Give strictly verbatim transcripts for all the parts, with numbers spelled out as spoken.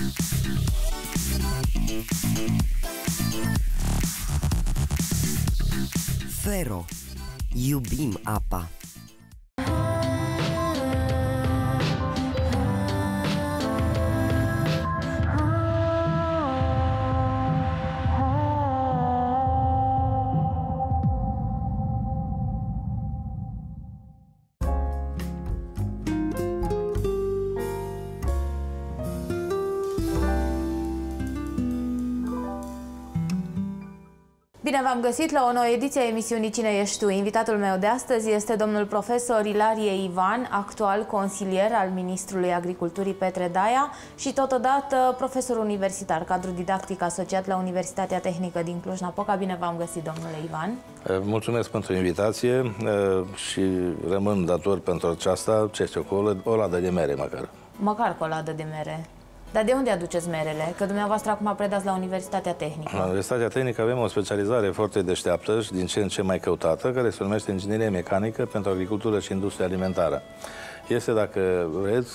Fero. Iubim apa. Bine v-am găsit la o nouă ediție a emisiunii Cine ești tu? Invitatul meu de astăzi este domnul profesor Ilarie Ivan, actual consilier al Ministrului Agriculturii Petre Daia și totodată profesor universitar, cadru didactic asociat la Universitatea Tehnică din Cluj-Napoca. Bine v-am găsit, domnule Ivan. Mulțumesc pentru invitație și rămân dator pentru aceasta, ce știu, cu o ladă de mere măcar. Măcar cu o ladă de mere. Dar de unde aduceți merele? Că dumneavoastră acum predați la Universitatea Tehnică. La Universitatea Tehnică avem o specializare foarte deșteaptă și din ce în ce mai căutată, care se numește Inginerie Mecanică pentru Agricultură și Industrie Alimentară. Este, dacă vreți,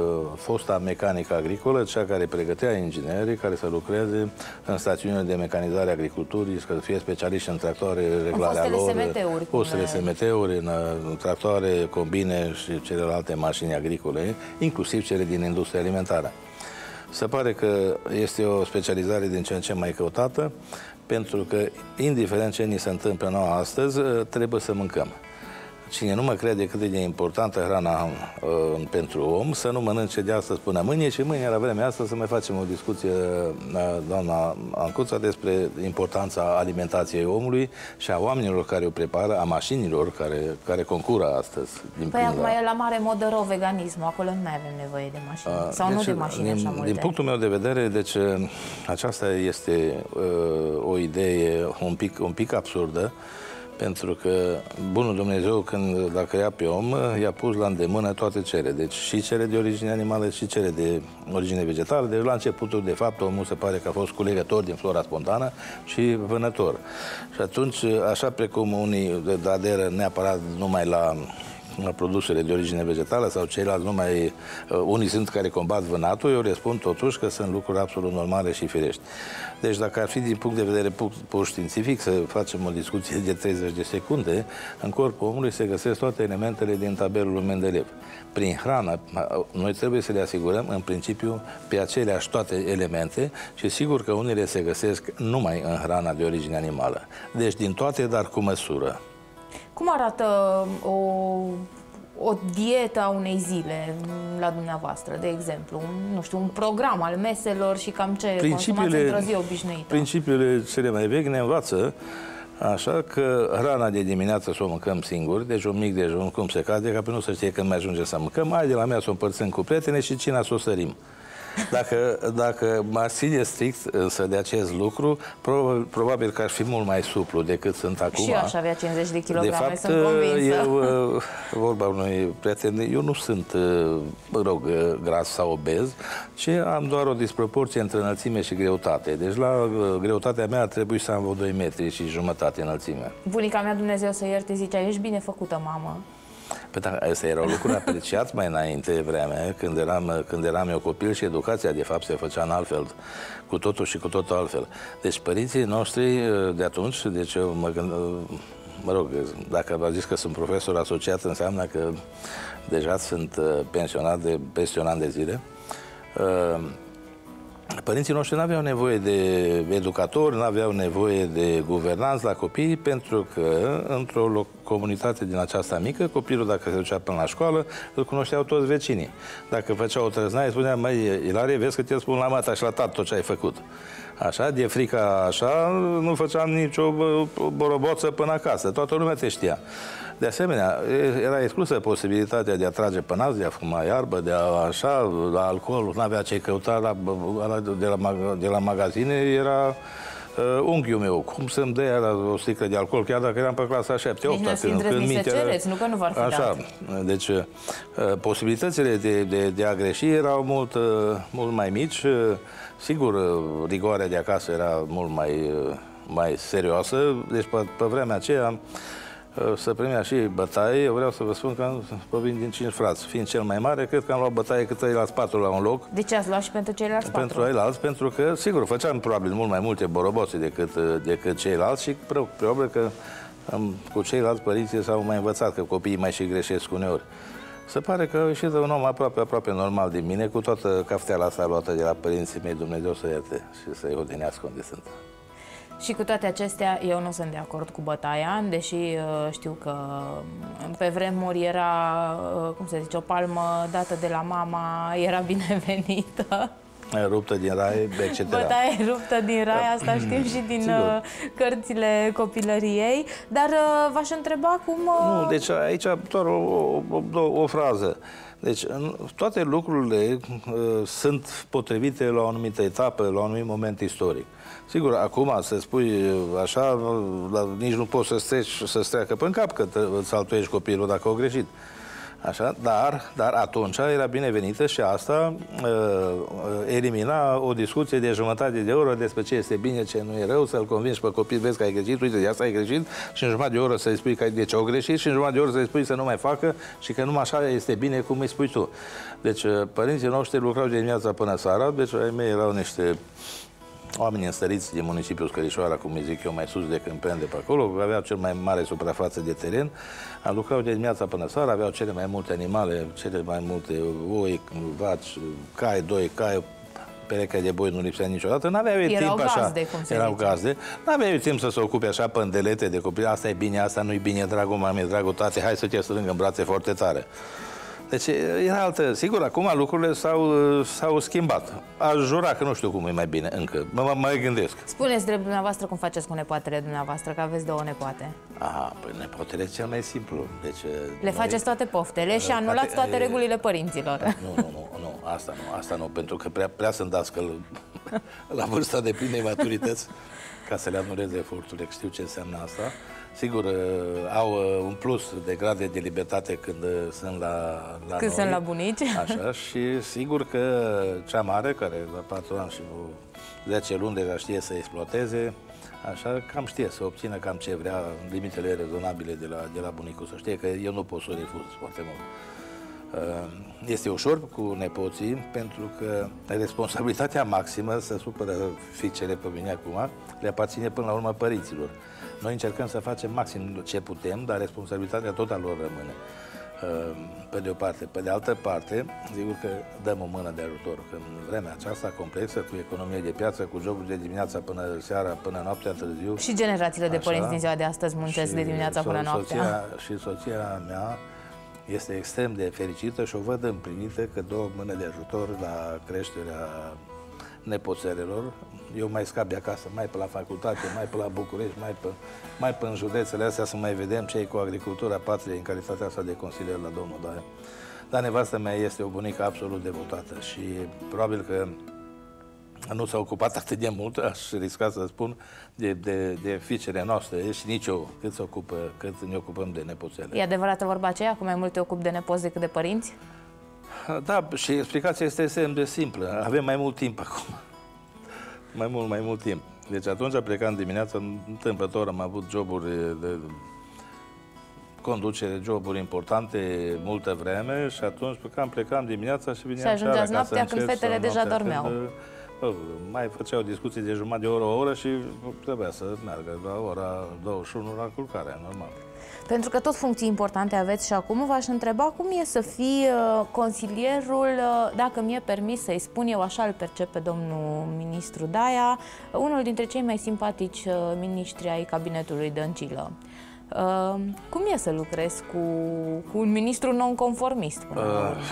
fosta mecanică agricolă, cea care pregătea inginerii care să lucreze în stațiunile de mecanizare a agriculturii, să fie specialiști în tractoare, reglarea lor, fostele S M T-uri, în, în tractoare, combine și celelalte mașini agricole, inclusiv cele din industria alimentară. Se pare că este o specializare din ce în ce mai căutată, pentru că, indiferent ce ni se întâmplă nouă astăzi, trebuie să mâncăm. Cine nu mă crede cât de importantă hrana uh, pentru om, să nu mănânce de astăzi până mâine, și mâine, la vremea asta, să mai facem o discuție, uh, doamna Ancuța, despre importanța alimentației omului și a oamenilor care o prepară, a mașinilor care, care concură astăzi. Din păi acum e la mare modă rău veganismul, acolo nu mai avem nevoie de mașini. Uh, Sau deci, nu de mașini din, așa multe. Din punctul meu de vedere, deci, aceasta este uh, o idee un pic, un pic absurdă, pentru că bunul Dumnezeu, când l-a creat pe om, i-a pus la îndemână toate cele. Deci și cele de origine animală și cele de origine vegetală. Deci la începutul, de fapt, omul se pare că a fost culegător din flora spontană și vânător. Și atunci, așa precum unii aderă neapărat numai la produsele de origine vegetală sau ceilalți numai, unii sunt care combat vânatul, eu le spun totuși că sunt lucruri absolut normale și firești. Deci dacă ar fi din punct de vedere pur, pur științific să facem o discuție de treizeci de secunde, în corpul omului se găsesc toate elementele din tabelul lui Mendeleev. Prin hrană, noi trebuie să le asigurăm în principiu pe aceleași toate elemente și sigur că unele se găsesc numai în hrana de origine animală. Deci din toate, dar cu măsură. Cum arată o, o dietă a unei zile la dumneavoastră, de exemplu? Un, nu știu, un program al meselor și cam ce consumați într-o zi obișnuită? Principiile cele mai vechi ne învață așa că hrana de dimineață să o mâncăm singuri, deci un mic dejun, cum se cade, ca pe nu să știe când mai ajunge să mâncăm. Hai de la mea să o împărțim cu prietene și cina să o sărim. Dacă, dacă m-aș ține strict însă de acest lucru, probabil, probabil că aș fi mult mai suplu decât sunt acum. Și eu aș avea cincizeci de kilograme, de fapt, sunt convinsă. Eu, vorba unui prieten, eu nu sunt, mă rog, gras sau obez, ci am doar o disproporție între înălțime și greutate. Deci la greutatea mea ar trebui să am vreo doi metri și jumătate înălțime. Bunica mea, Dumnezeu să ierte, zicea, ești bine făcută, mamă. Păi da, ăsta era un lucru apreciat mai înainte vremea, când eram, când eram eu copil și educația, de fapt, se făcea în altfel, cu totul și cu totul altfel. Deci părinții noștri de atunci, deci eu mă gând, mă rog, dacă v-a zis că sunt profesor asociat, înseamnă că deja sunt pensionat de peste un an de zile. Părinții noștri nu aveau nevoie de educatori, nu aveau nevoie de guvernanți la copii, pentru că într-o comunitate din aceasta mică, copilul, dacă se ducea până la școală, îl cunoșteau toți vecinii. Dacă făcea o trăznaie, spunea, măi, Ilarie, vezi că te spun la mata și la tată tot ce ai făcut. Așa, de frica așa, nu făceam nicio boroboță până acasă. Toată lumea te știa. De asemenea, era exclusă posibilitatea de a trage pe nas, de a fuma iarbă, de a așa, la alcool, nu avea ce căuta la, de, la, de la magazine, era uh, unghiul meu. Cum să-mi dea la o sticlă de alcool, chiar dacă eram pe clasa șapte opt. Deci nu când să cereți, nu că nu v-ar fi așa, dat. Deci, uh, posibilitățile de, de, de a greși erau mult, uh, mult mai mici. Uh, sigur, uh, rigoarea de acasă era mult mai, uh, mai serioasă. Deci, pe, pe vremea aceea, să primea și bătaie. Eu vreau să vă spun că provin din cinci frați. Fiind cel mai mare, cred că am luat bătaie cât ceilalți patru la un loc. De ce ați luat și pentru ceilalți patru? Pentru ceilalți, pentru că, sigur, făceam probabil mult mai multe boroboțe decât, decât ceilalți și probabil că am, cu ceilalți părinții s-au mai învățat că copiii mai și greșesc uneori. Se pare că a ieșit un om aproape, aproape normal din mine, cu toată cafteala asta luată de la părinții mei, Dumnezeu să ierte și să-i odinească unde sunt. Și cu toate acestea, eu nu sunt de acord cu bătaia, deși uh, știu că pe vremuri era, uh, cum se zice, o palmă dată de la mama, era binevenită. Ruptă din rai, et cetera. Bătaie ruptă din rai, asta știm și din uh, cărțile copilăriei. Dar uh, v-aș întreba cum... Uh... Nu, deci aici doar o, o, o, o frază. Deci toate lucrurile uh, sunt potrivite la o anumită etapă, la un anumit moment istoric. Sigur, acum să spui așa, la, nici nu poți să-ți treci, să-ți treacă pe cap că îți altuiești copilul dacă au greșit. Așa, dar, dar atunci era binevenită și asta uh, elimina o discuție de jumătate de oră despre ce este bine, ce nu e rău, să-l convingi pe copil, vezi că ai greșit, uite, de asta ai greșit, și în jumătate de oră să-i spui că de ce au greșit și în jumătate de oră să-i spui să nu mai facă și că numai așa este bine cum îi spui tu. Deci părinții noștri lucrau de dimineața până seara, deci ai mei erau niște oameni înstăriți din municipiul Scărișoara, cum îi zic eu, mai sus de Câmpeni, de pe acolo, aveau cel mai mare suprafață de teren, lucrau de dimineața până seara, aveau cele mai multe animale, cele mai multe oi, vaci, cai, doi cai, pereche de boi nu lipsea niciodată, n-aveau timp gazde, așa, cum se erau zice. gazde, n-aveau timp să se ocupe așa pândelete de copii, asta e bine, asta nu-i bine, dragul mame, dragul tate, hai să te strâng în brațe foarte tare. Deci era altă. Sigur, acum lucrurile s-au schimbat. Aș jura că nu știu cum e mai bine încă. Mă mai gândesc. Spuneți drept dumneavoastră cum faceți cu nepoatele dumneavoastră, că aveți două nepoate. Aha, păi nepoatele e cel mai simplu. Deci, Le noi... faceți toate poftele și anulați toate regulile părinților. Nu, nu, nu, nu, asta nu, asta nu, pentru că prea, prea sunt dascăl la vârsta de plinei maturități ca să le anuleze eforturile, știu ce înseamnă asta. Sigur, au un plus de grade de libertate când sunt la, la Când noi, sunt la bunici. Așa, și sigur că cea mare, care la patru ani și zece luni deja știe să exploateze, așa, cam știe să obțină cam ce vrea, în limitele rezonabile de la, de la bunicul, să știe că eu nu pot să o refuz foarte mult. Este ușor cu nepoții, pentru că responsabilitatea maximă, să supără fiicele pe mine acum, le aparține până la urmă părinților. Noi încercăm să facem maxim ce putem, dar responsabilitatea tot a lor rămâne. Pe de o parte. Pe de altă parte, sigur că dăm o mână de ajutor. Că în vremea aceasta complexă, cu economie de piață, cu joburi de dimineața până seara, până noaptea târziu. Și generațiile de așa, părinți din ziua de astăzi muncesc de dimineața până so noaptea. Soția, și soția mea este extrem de fericită și o văd împlinită că dă o mână de ajutor la creșterea nepoțelelor. Eu mai scap de acasă, mai pe la facultate, mai pe la București, mai pe, mai pe în județele astea, să mai vedem ce e cu agricultura patriei în calitatea asta de consilier la domnul Daia. Dar nevastă mea este o bunică absolut devotată și probabil că nu s-a ocupat atât de mult, aș risca să spun, de, de, de fiicele noastre și nici eu, cât, se ocupă, cât ne ocupăm de nepoțele. E adevărată vorba aceea, că mai mult te ocupi de nepoți decât de părinți? Da, și explicația este extrem de simplă. Avem mai mult timp acum. Mai mult, mai mult timp. Deci atunci plecam dimineața, întâmplător am avut joburi de conducere, joburi importante multă vreme și atunci plecam, plecam dimineața și vineam și ajungeați noaptea când fetele deja dormeau. Când, bă, mai făceau discuții de jumătate de oră, o oră și trebuia să meargă la ora douăzeci și unu la culcare, normal. Pentru că tot funcții importante aveți și acum, v-aș întreba cum e să fii uh, consilierul, uh, dacă mi-e permis să-i spun eu, așa îl percep pe domnul ministru Daia, unul dintre cei mai simpatici uh, miniștri ai cabinetului Dăncilă. Uh, cum e să lucrezi cu, cu un ministru non-conformist? Până la urmă?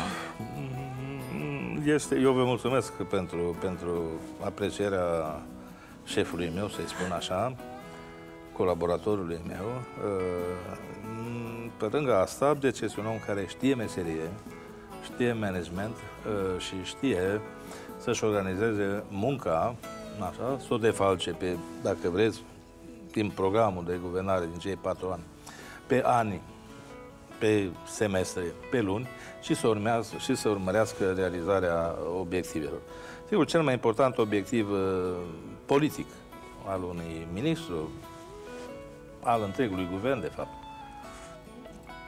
Este, eu vă mulțumesc pentru, pentru aprecierea șefului meu, să-i spun așa, colaboratorului meu. Pe lângă asta, deci este un om care știe meserie, știe management și știe să-și organizeze munca, așa, să o defalce pe, dacă vreți, din programul de guvernare din cei patru ani, pe ani, pe semestre, pe luni și să, urmează, și să urmărească realizarea obiectivelor. Sigur, cel mai important obiectiv politic al unui ministru, al întregului guvern, de fapt,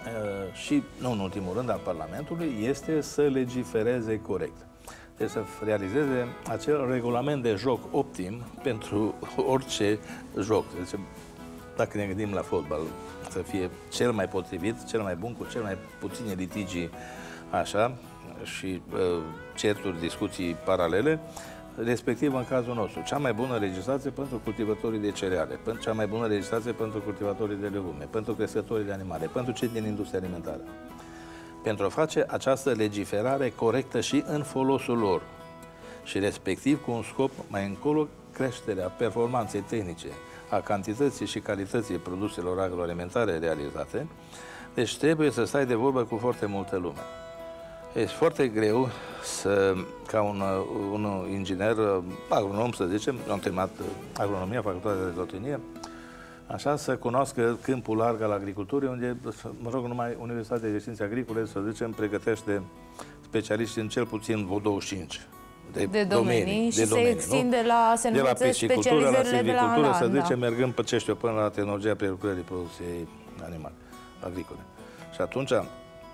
și, nu în ultimul rând, al Parlamentului, este să legifereze corect. Deci să realizeze acel regulament de joc optim pentru orice joc. Deci, dacă ne gândim la fotbal, să fie cel mai potrivit, cel mai bun, cu cel mai puține litigii, așa, și uh, certuri, discuții paralele, respectiv în cazul nostru, cea mai bună legislație pentru cultivatorii de cereale, cea mai bună legislație pentru cultivatorii de legume, pentru crescătorii de animale, pentru cei din industria alimentară. Pentru a face această legiferare corectă și în folosul lor și respectiv cu un scop mai încolo, creșterea performanței tehnice, a cantității și calității produselor agroalimentare realizate, deci trebuie să stai de vorbă cu foarte multă lume. Este foarte greu să, ca un, un inginer agronom, să zicem, am terminat agronomia, facultatea de zootehnie, așa, să cunoască câmpul larg al agriculturii, unde, mă rog, numai Universitatea de Științe Agricole, să zicem, pregătește specialiști în cel puțin douăzeci și cinci de, de domenii, domenii și de se domenii, extinde nu? la, se de la piscicultură la silvicultură, să da. zicem, mergând pe ce știu, până la tehnologia prelucrării producției animale, agricole. Și atunci uh,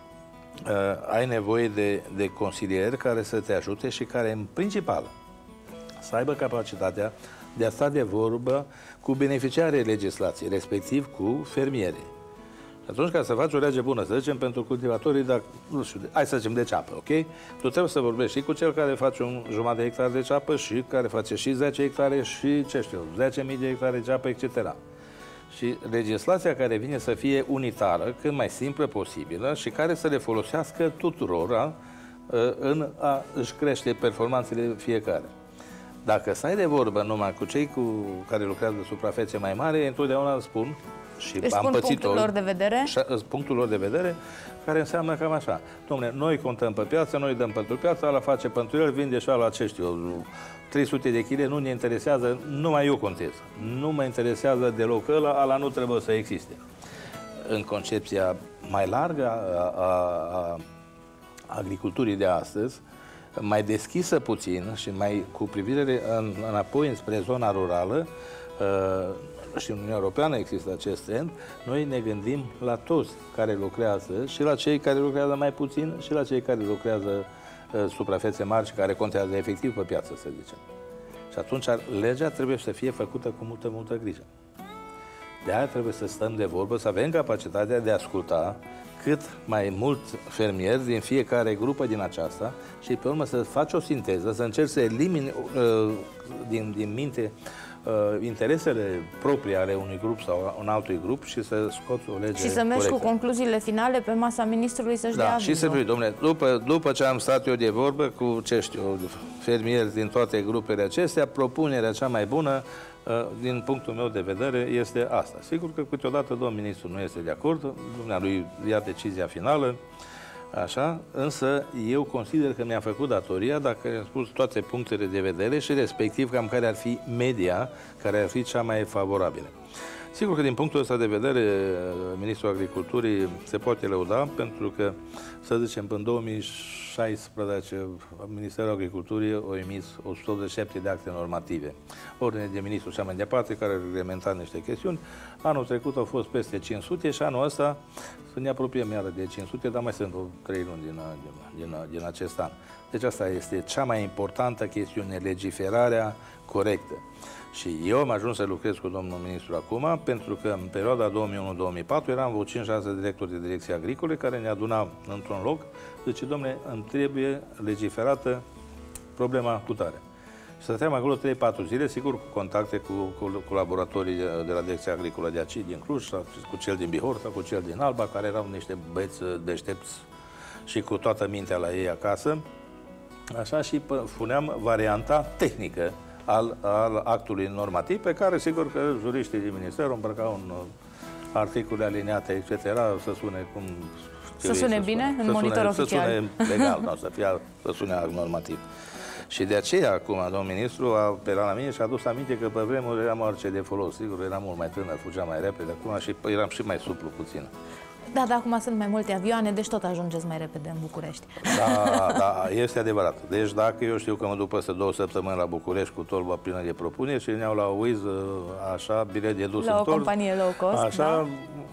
ai nevoie de, de consilieri care să te ajute și care, în principal, să aibă capacitatea de a sta de vorbă cu beneficiarii legislației, respectiv cu fermierii. Și atunci, ca să faci o lege bună, să zicem, pentru cultivatorii, dacă, nu știu, hai să zicem, de ceapă, ok? Tu trebuie să vorbești și cu cel care face un jumătate de hectare de ceapă și care face și zece hectare și, ce știu, zece mii de hectare de ceapă, et cetera. Și legislația care vine să fie unitară, cât mai simplă posibilă și care să le folosească tuturor în a își crește performanțele fiecare. Dacă stai de vorbă numai cu cei cu care lucrează suprafețe mai mari, întotdeauna spun și deci am spun pățit punctul lor de vedere? Punctul lor de vedere, care înseamnă cam așa. Dom'le, noi contăm pe piață, noi dăm pentru piață, ala face pentru el, vinde și ala, ce știu, trei sute de kg, nu ne interesează, numai eu contez. Nu mă interesează deloc ăla, ala nu trebuie să existe. În concepția mai largă a, a, a agriculturii de astăzi, mai deschisă puțin și mai cu privire în, înapoi înspre zona rurală, uh, și în Uniunea Europeană există acest trend, noi ne gândim la toți care lucrează și la cei care lucrează mai puțin și la cei care lucrează uh, suprafețe mari și care contează efectiv pe piață, să zicem. Și atunci legea trebuie să fie făcută cu multă, multă grijă. De aia trebuie să stăm de vorbă, să avem capacitatea de a asculta cât mai mult fermieri din fiecare grupă din aceasta și pe urmă să faci o sinteză, să încerci să elimini uh, din, din minte uh, interesele proprii ale unui grup sau un altui grup și să scoți o lege și să mergi corectă. cu concluziile finale pe masa ministrului să-și da, dea și să fiu, domnule, după, după ce am stat eu de vorbă cu, ce știu, fermieri din toate grupele acestea, propunerea cea mai bună din punctul meu de vedere, este asta. Sigur că câteodată domnul ministru nu este de acord, dumnealui ia decizia finală, așa, însă eu consider că mi-am făcut datoria dacă am spus toate punctele de vedere și respectiv cam care ar fi media, care ar fi cea mai favorabilă. Sigur că din punctul ăsta de vedere, Ministrul Agriculturii se poate lăuda, pentru că, să zicem, până în două mii șaisprezece, Ministerul Agriculturii a emis o sută optzeci și șapte de acte normative, ordine de ministru și mai departe, care reglementa niște chestiuni. Anul trecut au fost peste cinci sute și anul ăsta să ne apropiem iară de cinci sute, dar mai sunt trei luni din, din, din, din acest an. Deci asta este cea mai importantă chestiune, legiferarea corectă. Și eu am ajuns să lucrez cu domnul ministru acum, pentru că în perioada două mii unu două mii patru eram vreo cinci șase directori de direcție agricole care ne adunau într-un loc. Zice, domnule, îmi trebuie legiferată problema cu tare. Și stăteam acolo trei patru zile, sigur, cu contacte cu, cu colaboratorii de la direcția agricolă de aici, din Cluj, sau cu cel din Bihor, sau cu cel din Alba, care erau niște băieți deștepți și cu toată mintea la ei acasă. Așa, și puneam varianta tehnică Al, al actului normativ, pe care, sigur că juriștii din Minister îmbrăcau un articole aliniate, et cetera, să sune cum... Să sune să bine spune, în monitor sune, oficial. Să sune legal, nu, să, fie, să sune act normativ. Și de aceea, acum, domnul ministru a apelat la mine și a adus aminte că pe vremuri eram orice de folos. Sigur, eram mult mai tânăr, fugeam mai repede, acum și eram și mai suplu puțin. Da, dar acum sunt mai multe avioane, deci tot ajungeți mai repede în București. Da, da, este adevărat. Deci dacă eu știu că mă duc peste două săptămâni la București cu tolba plină de propuneri și ne iau la Wiz, așa, bilet de dus la în o tol, companie low cost, așa, da?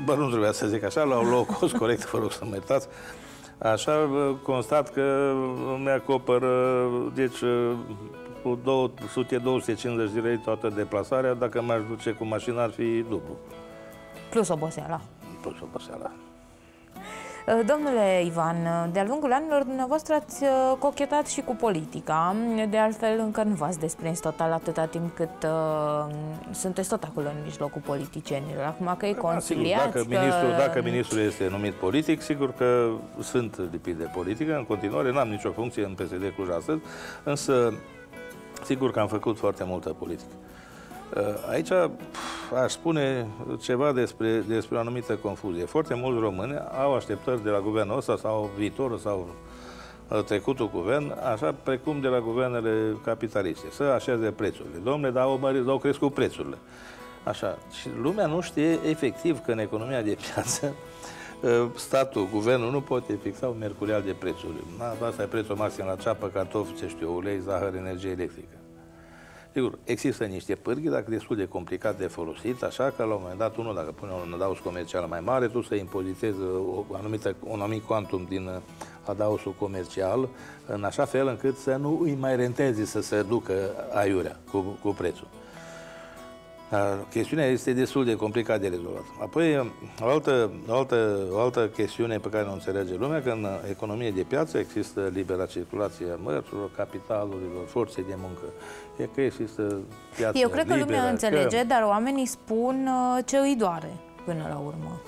bă, nu trebuia să zic așa, la o low cost corect, vă rog să mă iertați. Așa constat că îmi acoperă, deci, cu două sute - două sute cincizeci de lei toată deplasarea. Dacă m-aș duce cu mașina, ar fi dublu. Plus oboseala. Plus oboseala. Domnule Ivan, de-a lungul anilor dumneavoastră ați cochetat și cu politica. De altfel, încă nu v-ați desprins total atâta timp cât uh, sunteți tot acolo în mijlocul politicienilor. Acum că e conciliați... Dacă, că... ministrul, dacă ministrul este numit politic, sigur că sunt lipit de politică. În continuare, n-am nicio funcție în P S D Cluj astăzi, însă sigur că am făcut foarte multă politică. Aici aș spune ceva despre, despre o anumită confuzie. Foarte mulți români au așteptări de la guvernul ăsta sau viitorul sau trecutul guvern, așa precum de la guvernele capitaliste, să așeze prețurile. Dom'le, dar au, mărit, au crescut prețurile. Așa. Și lumea nu știe efectiv că în economia de piață statul, guvernul nu poate fixa un mercurial de prețuri. Asta e prețul maxim la ceapă, cartofi, ce știu, ulei, zahăr, energie electrică. Sigur, există niște pârghii, dacă destul de complicat de folosit, așa că la un moment dat, unul, dacă pune un adaos comercial mai mare, tu să impozitezi o anumită, un anumit quantum din adaosul comercial, în așa fel încât să nu îi mai rentezi să se ducă aiurea cu, cu prețul. Chestiunea este destul de complicat de rezolvat. Apoi, o altă, o, altă, o altă chestiune pe care nu înțelege lumea, că în economie de piață există libera circulație a mărfurilor, capitalurilor, forței de muncă. E că există piață Eu cred că liberă, lumea înțelege, că... dar oamenii spun ce îi doare până la urmă.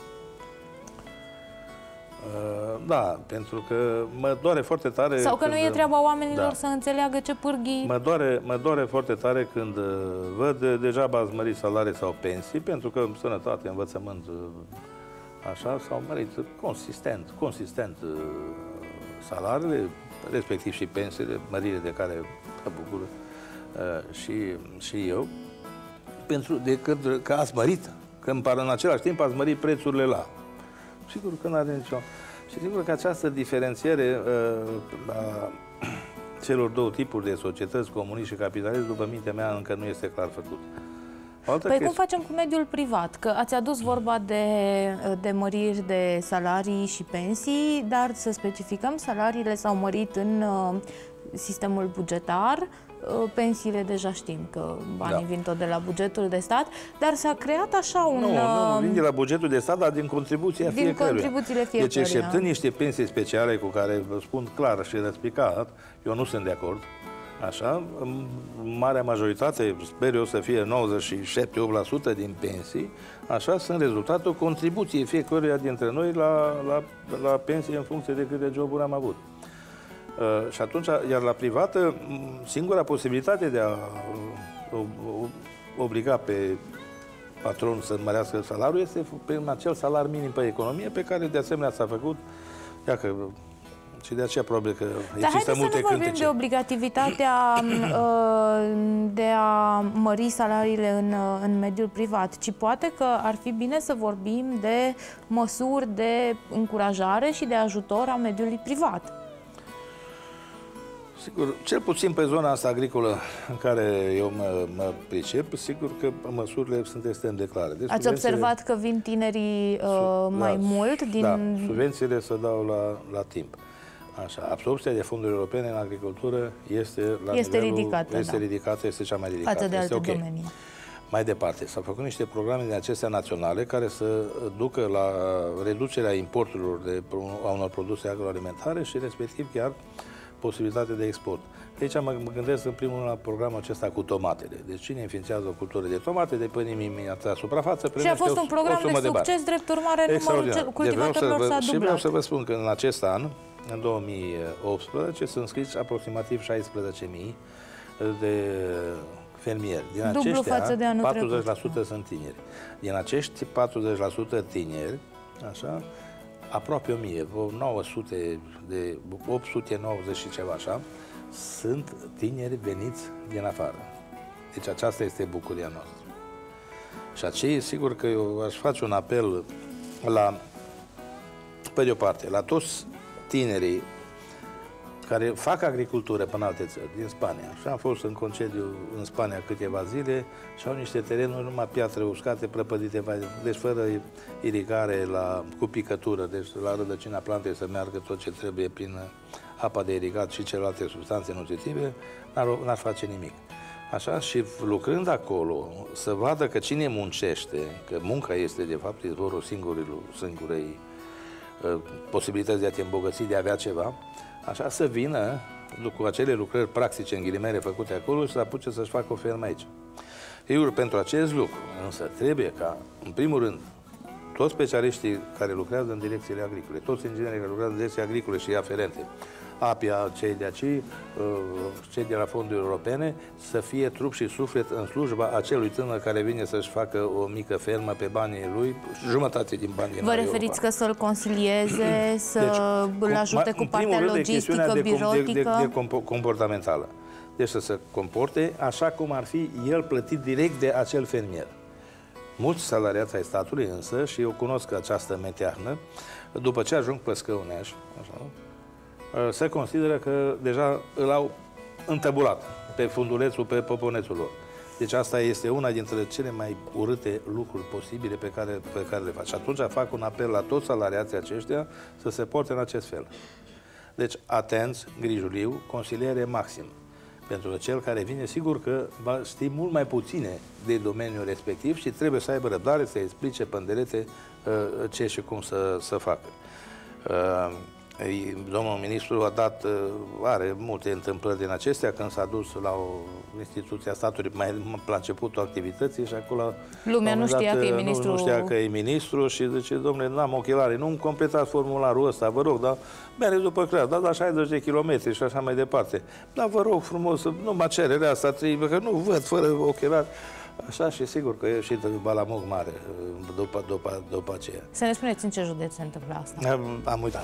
Da, pentru că mă doare foarte tare... Sau că când... nu e treaba oamenilor da. să înțeleagă ce pârghii... Mă doare, mă doare foarte tare când văd degeaba ați mărit salarii sau pensii, pentru că sănătate, învățământ, așa, s-au mărit consistent, consistent salariile, respectiv și pensiile, mărire de care mă bucur și, și eu, pentru decât că ați mărit, că în același timp ați mărit prețurile la... Sigur că nu are nicio... Și sigur că această diferențiere uh, a celor două tipuri de societăți, comunist și capitalist, după mintea mea, încă nu este clar făcut. Păi cum facem cu mediul privat? Că ați adus vorba de, de măriri de salarii și pensii, dar să specificăm, salariile s-au mărit în uh, sistemul bugetar, pensiile deja știm că banii da. vin tot de la bugetul de stat, dar s-a creat așa un... Nu, nu vin de la bugetul de stat, dar din contribuția din fiecăruia. contribuțiile fiecăruia. Deci, exceptând niște pensii speciale cu care vă spun clar și răspicat, eu nu sunt de acord, așa, marea majoritate, sper eu să fie nouăzeci și șapte la opt la sută din pensii, așa, sunt rezultatul contribuției fiecăruia dintre noi la, la, la pensie în funcție de câte joburi am avut. Uh, și atunci, iar la privată, singura posibilitate de a uh, obliga pe patron să mărească salariul este prin acel salar minim pe economie, pe care de asemenea s-a făcut, ia că, și de aceea probabil că Dar există multe cântece. Dar haideți să nu vorbim de obligativitatea uh, de a mări salariile în, în mediul privat, ci poate că ar fi bine să vorbim de măsuri de încurajare și de ajutor a mediului privat. Sigur, cel puțin pe zona asta agricolă în care eu mă, mă pricep, sigur că măsurile sunt extrem de clare. Deci, ați observat că vin tinerii uh, mai da, mult din... Da, subvențiile se dau la, la timp. Așa, absorbția de fonduri europene în agricultură este la este nivelul, ridicată, este da. ridicată, este cea mai ridicată. Față de alte okay. domenii. Mai departe, s-au făcut niște programe din acestea naționale care să ducă la reducerea importurilor de, a unor produse agroalimentare și respectiv chiar posibilitate de export. De aici mă, mă gândesc în primul rând la programul acesta cu tomatele. Deci cine înființează o cultură de tomate, depune miniatura suprafață, și a fost un program de succes, drept urmare, numărul cultivatorilor s-a dublat. Și vreau să vă spun că în acest an, în două mii optsprezece, sunt înscriși aproximativ șaisprezece mii de fermieri. Din Dublu față de anul patruzeci la sută sunt tineri. Din acești patruzeci la sută tineri, așa, aproape o mie, nouă sute de opt sute nouăzeci și ceva așa, sunt tineri veniți din afară. Deci aceasta este bucuria noastră. Și aceea, sigur că eu aș face un apel la, pe de o parte, la toți tinerii care fac agricultură până alte țări, din Spania. Și am fost în concediu în Spania câteva zile și au niște terenuri numai piatră uscate, prăpădite, deci fără irigare la, cu picătură, deci la rădăcina plantei să meargă tot ce trebuie prin apa de irigat și celelalte substanțe nutritive, n-ar face nimic. Așa, și lucrând acolo, să vadă că cine muncește, că munca este de fapt izvorul singurei, singurei uh, posibilități de a te îmbogăți, de a avea ceva, așa să vină cu acele lucrări practice, în ghilimele, făcute acolo și să apuce să-și facă o fermă aici. Sigur, pentru acest lucru, însă, trebuie ca, în primul rând, toți specialiștii care lucrează în direcțiile agricole, toți inginerii care lucrează în direcții agricole și aferente, APIA, cei de aici, cei de la fonduri europene, să fie trup și suflet în slujba acelui tânăr care vine să-și facă o mică fermă pe banii lui, jumătate din banii din Vă referiți că să-l consilieze, să deci, îl ajute cu partea logistică, birotică? De, de, de comportamentală. Deci să se comporte așa cum ar fi el plătit direct de acel fermier. Mulți salariați ai statului însă, și eu cunosc această meteahnă, după ce ajung pe scăuneaș, așa, se consideră că deja îl au întăbulat pe fundulețul, pe poponețul lor. Deci asta este una dintre cele mai urâte lucruri posibile pe care, pe care le fac. Și atunci fac un apel la toți salariații aceștia să se porte în acest fel. Deci, atenți, grijuliu, consiliere maxim. Pentru că cel care vine, sigur că va ști mult mai puține de domeniul respectiv și trebuie să aibă răbdare să explice pânderete ce și cum să, să facă. Domnul ministru a dat, are multe întâmplări din acestea, când s-a dus la o instituție a statului, mai la începutul activității și acolo... Lumea nu știa că e ministru... Nu, nu știa că e ministru și zice, domnule, n-am ochelare, nu-mi completați formularul ăsta, vă rog, dar merge după creat, da, da, șaizeci de kilometri și așa mai departe. Dar vă rog frumos, numai cererea asta trebuie, că nu văd fără ochelari. Așa, și sigur că e și balamug mare după, după, după aceea. Să ne spuneți în ce județ se întâmplă asta? Am, am uitat.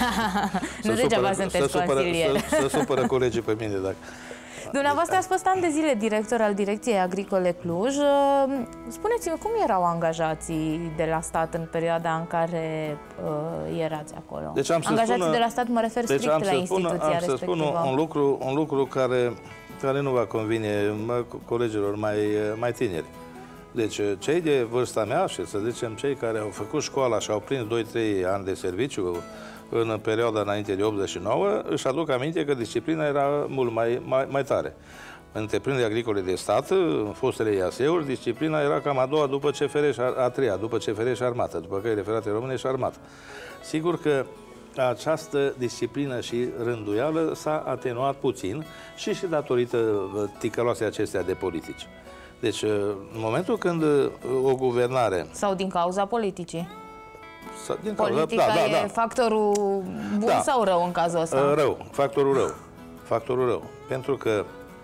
Nu degeaba sunteți consilier. Să supără colegii pe mine dacă... Dumneavoastră ați fost ani de zile director al Direcției Agricole Cluj. Spuneți-mi, cum erau angajații de la stat în perioada în care uh, erați acolo? Deci am angajații spună, de la stat mă refer strict deci la instituția spună, am respectivă. Am să spun un lucru, un lucru care, care nu va convine mă, colegilor mai, mai tineri. Deci cei de vârsta mea și să zicem cei care au făcut școala și au prins doi trei ani de serviciu în perioada înainte de optzeci și nouă, își aduc aminte că disciplina era mult mai, mai, mai tare. În întreprinderile agricole de stat, în fostele I A S E-uri, disciplina era cam a doua după C F R și a treia, după C F R și armată, după Căile Ferate Române și armată. Sigur că această disciplină și rânduială s-a atenuat puțin și și datorită ticăloasei acestea de politici. Deci, în momentul când o guvernare... Sau din cauza politicii? Din Politica cauza, da, e da, da. factorul bun da. sau rău în cazul ăsta? Rău, factorul rău. Factorul rău. Pentru că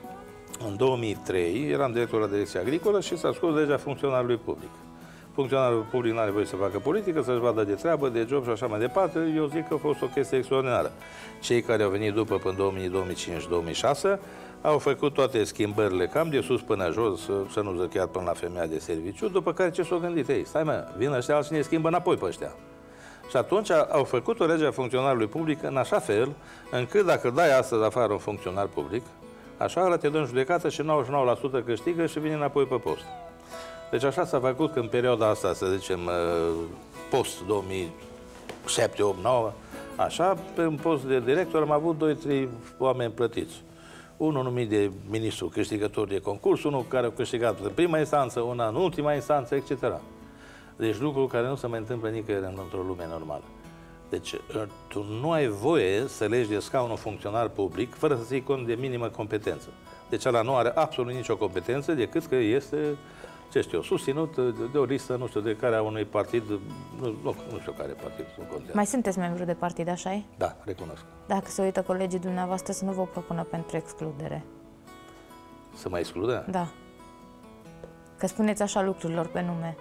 în două mii trei eram director la Direcția Agricolă și s-a scos legea funcționarului public. Funcționarul public nu are voie să facă politică, să-și vadă de treabă, de job și așa mai departe. Eu zic că a fost o chestie extraordinară. Cei care au venit după până două mii, două mii cinci, două mii șase au făcut toate schimbările cam de sus până jos, să nu zic chiar până la femeia de serviciu, după care ce s-au gândit ei? Stai mă, vin ăștia și ne schimbă înapoi pe ăștia. Și atunci au făcut o lege a funcționarului public în așa fel, încât dacă dai astăzi afară un funcționar public, așa te dă în judecată și nouăzeci și nouă la sută câștigă și vine înapoi pe post. Deci așa s-a făcut că în perioada asta, să zicem, post două mii șapte, opt, nouă, așa, pe un post de director am avut doi trei oameni plătiți. Unul numit de ministru câștigător de concurs, unul care a câștigat în prima instanță, una în ultima instanță, et cetera. Deci lucruri care nu se mai întâmplă nicăieri într-o lume normală. Deci tu nu ai voie să legi de scaun un funcționar public fără să ții cont de minimă competență. Deci ăla nu are absolut nicio competență decât că este, ce știu, susținut de o listă, nu știu, de care a unui partid, nu, nu, nu știu care partid, nu contează. Mai sunteți membru de partid, așa-i? Da, recunosc. Dacă se uită colegii dumneavoastră să nu vă propună pentru excludere. Să mă excludă? Da. Că spuneți așa lucrurilor pe nume.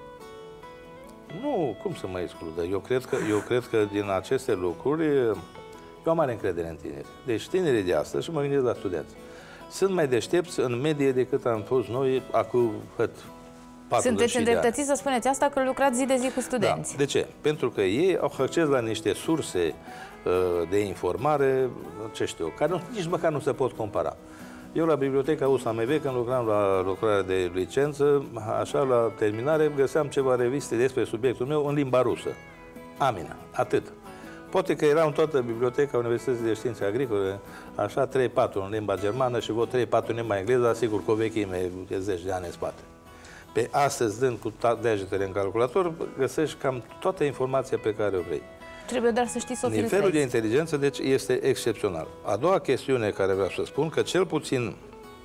Nu, cum să mă excludă? Eu cred că, eu cred că din aceste lucruri, eu am mare încredere în tineri. Deci tinerii de astăzi, și mă gândesc la studenți, sunt mai deștepți în medie decât am fost noi acum, cât, Sunteți îndreptățiți să spuneți asta, că lucrați zi de zi cu studenți. Da. De ce? Pentru că ei au acces la niște surse uh, de informare, ce știu, care nu, nici măcar nu se pot compara. Eu la Biblioteca U S A M V, când lucram la lucrare de licență, așa, la terminare, găseam ceva reviste despre subiectul meu în limba rusă. Amina, atât. Poate că erau în toată biblioteca Universității de Științe Agricole, așa, trei patru în limba germană și vreo trei patru în limba engleză, dar sigur cu o vechime de zeci de ani în spate. Pe astăzi, dând cu degetele în calculator, găsești cam toată informația pe care o vrei. Trebuie doar să știi să o filtrezi. Nivelul de inteligență, deci, este excepțional. A doua chestiune care vreau să spun, că cel puțin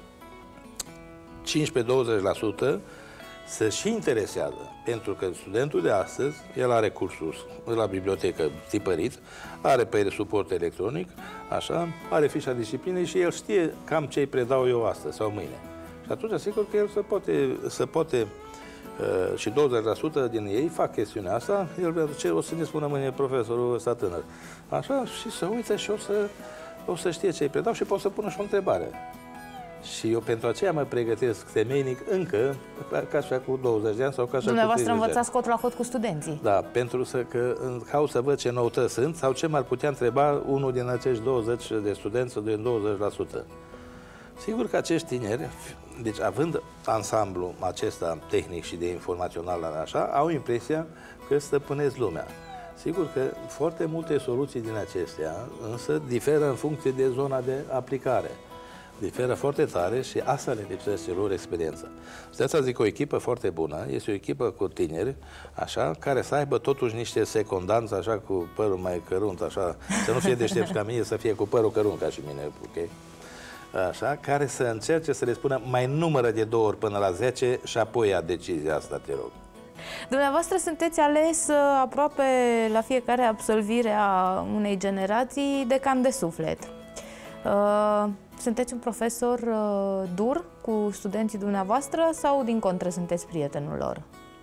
cincisprezece douăzeci la sută se și interesează, pentru că studentul de astăzi, el are cursul la bibliotecă tipărit, are pe el suport electronic, așa, are fișa disciplinei și el știe cam ce îi predau eu astăzi sau mâine. Și atunci, sigur că el se poate, se poate uh, și douăzeci la sută din ei fac chestiunea asta, el ce o să ne spună mâine profesorul ăsta tânăr. Așa, și să uită și o să, o să știe ce îi predau și pot să pună și o întrebare. Și eu pentru aceea mă pregătesc temeinic încă, ca și cu douăzeci de ani sau ca și cu treizeci de ani. Dumneavoastră învățați cot la cot cu studenții. Da, pentru să, că caut să văd ce noutăți sunt sau ce m-ar putea întreba unul din acești douăzeci de studenți din douăzeci la sută. Sigur că acești tineri, deci având ansamblu acesta tehnic și de informațional, așa, au impresia că stăpânesc lumea. Sigur că foarte multe soluții din acestea, însă, diferă în funcție de zona de aplicare. Diferă foarte tare și asta le lipsește lor experiență. De asta zic, o echipă foarte bună este o echipă cu tineri, așa, care să aibă totuși niște secundanți, așa, cu părul mai cărunt, așa, să nu fie deștepți ca mine, să fie cu părul cărunt ca și mine, ok? Așa, care să încerce să le spună mai numără de două ori până la zece și apoi ia decizia asta, te rog. Dumneavoastră sunteți ales aproape la fiecare absolvire a unei generații decan de suflet. Sunteți un profesor dur cu studenții dumneavoastră sau din contră sunteți prietenul lor?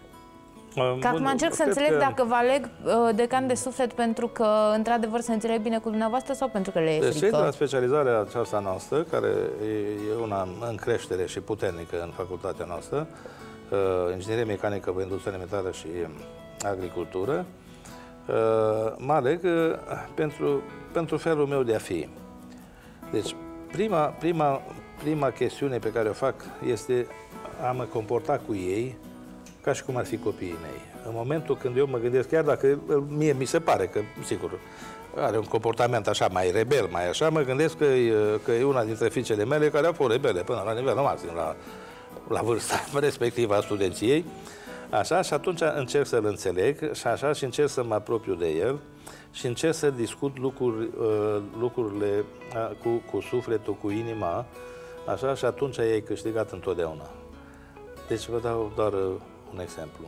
Că acum încerc să înțeleg că... dacă vă aleg uh, decan de suflet pentru că, într-adevăr, se înțeleg bine cu dumneavoastră sau pentru că le e frică? Deci, de la specializarea aceasta noastră, care e una în creștere și puternică în facultatea noastră, uh, inginerie mecanică pe industrie alimentară și agricultură, uh, mă aleg uh, pentru, pentru felul meu de a fi. Deci, prima, prima, prima chestiune pe care o fac este a mă comporta cu ei ca și cum ar fi copiii mei. În momentul când eu mă gândesc, chiar dacă mie mi se pare că, sigur, are un comportament așa mai rebel, mai așa, mă gândesc că e, că e una dintre fiicele mele care au fost rebele până la nivel maxim, la, la vârsta respectivă a studenției, așa, și atunci încerc să-l înțeleg și așa și încerc să mă apropiu de el și încerc să discut lucruri, lucrurile cu, cu sufletul, cu inima, așa, și atunci ei câștigat întotdeauna. Deci vă dau doar un exemplu.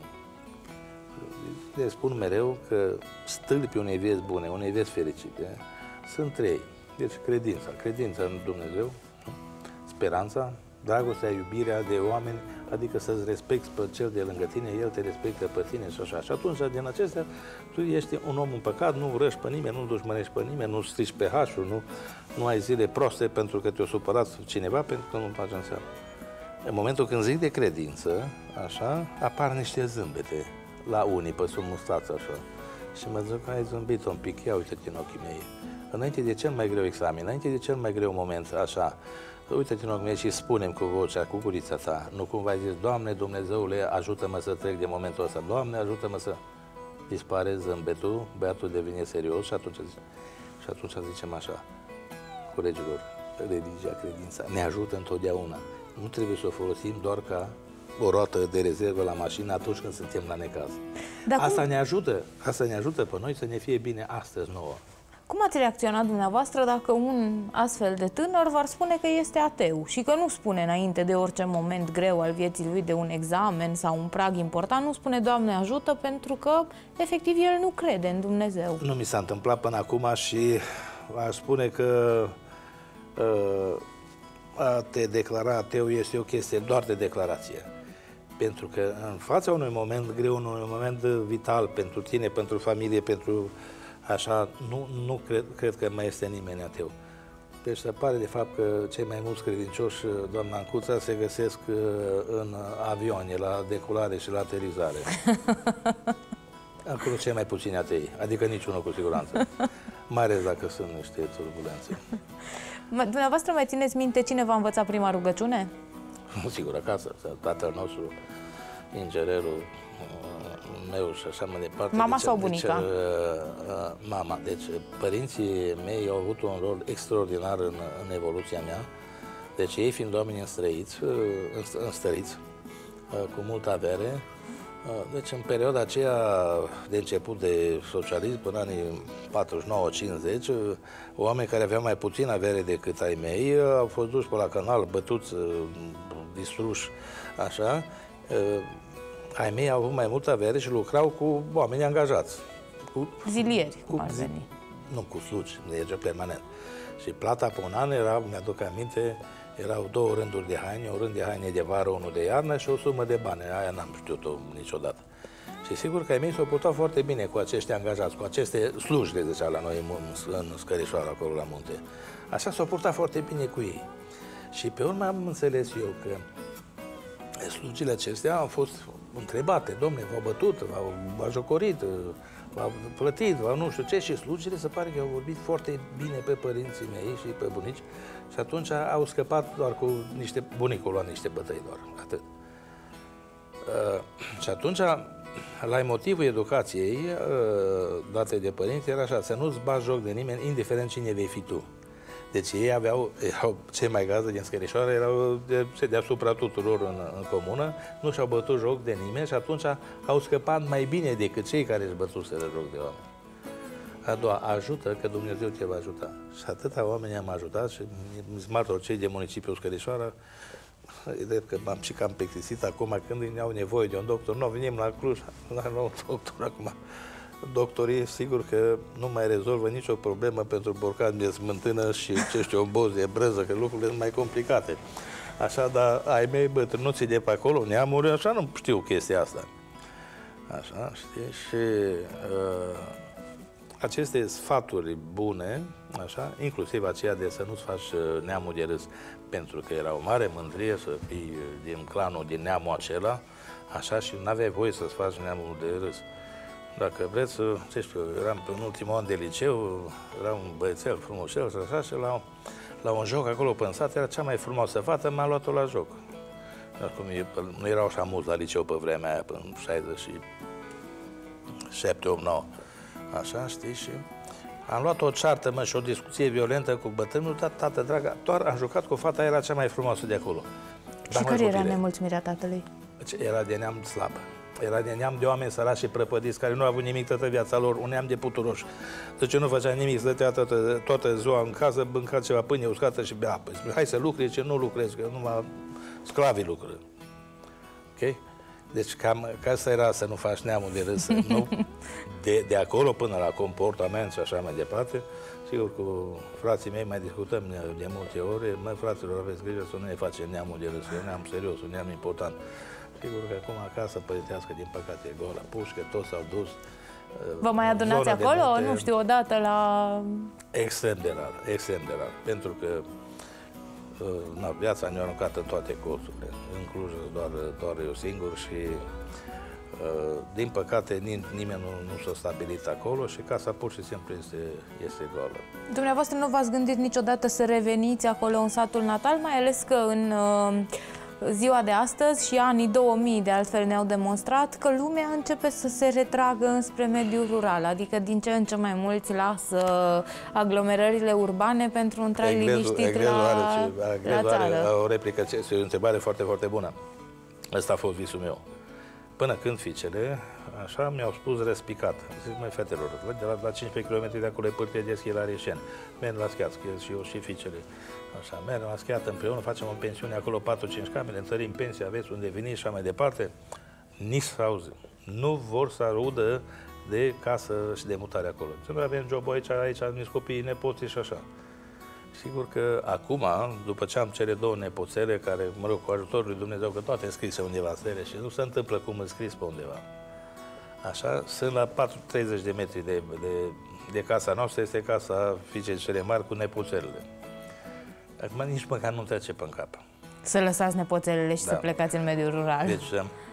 Le spun mereu că stâlpii unei vieți bune, unei vieți fericite, sunt trei. Deci credința, credința în Dumnezeu, speranța, dragostea, iubirea de oameni, adică să-ți respecti pe cel de lângă tine, el te respectă pe tine și așa. Și atunci, din acestea, tu ești un om împăcat, nu urăști pe nimeni, nu dușmănești pe nimeni, nu strici pe hașul, nu, nu ai zile proste pentru că te-a supărat cineva, pentru că nu-mi face înseamnă. În momentul când zic de credință, așa, apar niște zâmbete la unii, pe sub mustață, așa. Și mă zic că ai zâmbit un pic, ia uite-te în ochii mei. Înainte de cel mai greu examen, înainte de cel mai greu moment, așa, uite-te în ochii mei și spune-mi cu vocea, cu gurița ta, nu cumva ai zis, Doamne, Dumnezeule, ajută-mă să trec de momentul ăsta, Doamne, ajută-mă să... Dispare zâmbetul, băiatul devine serios și atunci, zice, și atunci zicem așa, colegilor, religia, credința, ne ajută întotdeauna. Nu trebuie să o folosim doar ca o roată de rezervă la mașină atunci când suntem la necaz. Dar asta cum... ne ajută, asta ne ajută pe noi să ne fie bine astăzi nouă. Cum ați reacționat dumneavoastră dacă un astfel de tânăr v-ar spune că este ateu și că nu spune înainte de orice moment greu al vieții lui, de un examen sau un prag important, nu spune Doamne ajută pentru că efectiv el nu crede în Dumnezeu? Nu mi s-a întâmplat până acum și aș spune că uh, a te declara ateu este o chestie doar de declarație. Pentru că în fața unui moment greu, unui moment vital pentru tine, pentru familie, pentru așa, nu, nu cred, cred că mai este nimeni ateu. Deci se pare de fapt că cei mai mulți credincioși, doamna Ancuța, se găsesc în avioane, la decolare și la aterizare. Acolo cei mai puțini atei, adică niciunul cu siguranță. Mai ales dacă sunt niște turbulențe. Dumneavoastră mai țineți minte cine v-a învățat prima rugăciune? Sigur, acasă, tatăl nostru, ingererul meu și așa mai departe. Mama deci, sau bunica? Deci, uh, mama. Deci, părinții mei au avut un rol extraordinar în, în evoluția mea. Deci, ei fiind oameni înstrăiți, înstăriți, cu multă avere. Deci, în perioada aceea de început de socialism, până anii patruzeci și nouă cincizeci, oameni care aveau mai puțin avere decât ai mei au fost duși pe la canal, bătuți, distruși, așa. Ai mei au avut mai multă avere și lucrau cu oameni angajați. Cu, Zilieri, cu, cum ar veni. Nu, cu slugi, merge permanent. Și plata pe un an era, mi-aduc aminte, erau două rânduri de haine, un rând de haine de vară, unul de iarnă și o sumă de bani. Aia n-am știut-o niciodată. Și sigur că ai mei s-au purtat foarte bine cu acești angajați, cu aceste sluji, de zicea la noi în, în Scărișoara, acolo la munte. Așa s-au purtat foarte bine cu ei. Și pe urmă am înțeles eu că slujile acestea au fost întrebate, domne, v-au bătut, v-au bajocorit, v-au plătit, v-au nu știu ce, și slujile se pare că au vorbit foarte bine pe părinții mei și pe bunici și atunci au scăpat doar cu niște, bunicul lua niște bătăi doar, atât. Uh, și atunci, la motivul educației uh, date de părinți era așa, să nu-ți bagi joc de nimeni, indiferent cine vei fi tu. Deci ei aveau, erau cei mai gazdă din Scărișoara, erau de, deasupra tuturor în, în comună, nu și-au bătut joc de nimeni și atunci au scăpat mai bine decât cei care își bătuseră joc de oameni. A doua, ajută că Dumnezeu te va ajuta. Și atâta oameni am ajutat și martor cei de municipiul Scărișoara, e drept că m-am și cam plictisit acum când îi au nevoie de un doctor. Nu, venim la Cluj, la nou doctor acum. Doctorii, sigur că nu mai rezolvă nicio problemă pentru borcan de smântână și, ce știu, o boz de brânză, că lucrurile sunt mai complicate. Așa, dar ai mei bătrânuții de pe acolo, neamuri, așa nu știu chestia asta. Așa, știi? Și uh, aceste sfaturi bune, așa, inclusiv aceea de să nu-ți faci neamul de râs, pentru că era o mare mândrie să fii din clanul, din neamul acela, așa, și nu aveai voie să-ți faci neamul de râs. Dacă vreți, ce știu, eram pe un ultimul an de liceu, era un băiețel frumușel și așa, și la, la un joc acolo pe în sat, era cea mai frumoasă fată, m-a luat-o la joc. Acum, nu erau așa mulți la liceu pe vremea aia, până șaizeci și șapte, opt, nouă, așa, știi, și am luat o ceartă, mă, și o discuție violentă cu bătrânul, dar, tată dragă, doar am jucat cu fata, era cea mai frumoasă de acolo. Și care era nemulțumirea tatălui? Era de neam slab. Era de neam de oameni sărași și prăpădiți, care nu au avut nimic toată viața lor, un neam de puturoși. Deci nu făcea nimic, stătea toată, toată ziua în casă, mânca ceva pâine uscată și bea apă. Hai să lucrezi, ce nu lucrezi, că numai sclavii lucră. Ok? Deci cam ca asta era, să nu faci neamul de râs, nu? De, de acolo până la comportament și așa mai departe. Sigur, cu frații mei mai discutăm de multe ori. Măi, fraților, aveți grijă să nu ne facem neamul de râs, un neam serios, un neam important. Sigur că acum acasă părintească, din păcate, e gol la pușcă, toți s-au dus. Vă mai adunați acolo? Munte, nu știu, odată la... Extrem de rar, extrem de rar. Pentru că na, viața ne-a aruncat în toate colțurile. În Cluj doar, doar eu singur și din păcate nimeni nu, nu s-a stabilit acolo și casa pur și simplu este, este goală. Dumneavoastră nu v-ați gândit niciodată să reveniți acolo în satul natal, mai ales că în ziua de astăzi și anii două mii de altfel ne-au demonstrat că lumea începe să se retragă înspre mediul rural, adică din ce în ce mai mulți lasă aglomerările urbane pentru un trai liniștit la, are, la țară. Are o replică, este o întrebare foarte, foarte bună. Ăsta a fost visul meu. Până când fiicele, așa, mi-au spus răspicat. Zic, măi, fetelor, de la, la cincisprezece kilometri de acolo e pârtie de schi la Reșeni. Merg la schiat, și eu și fiicele. Așa, merg la schiat împreună, facem o pensiune acolo, patru cinci camere, întărim pensia, aveți unde veniți și așa mai departe. Nici să auzi. Nu vor să audă de casă și de mutare acolo. Să noi avem job aici, aici, nici copiii, nepoții și așa. Sigur că acum, după ce am cele două nepoțele, care, mă rog, cu ajutorul lui Dumnezeu, că toate scrise undeva stele și nu se întâmplă cum îți scris pe undeva. Așa, sunt la patru treizeci de metri de, de, de casa noastră, este casa fiicei cele mari cu nepoțelele. Acum nici măcar nu trece pe-n cap. Să lăsați nepoțelele și da. să plecați în mediul rural. Deci,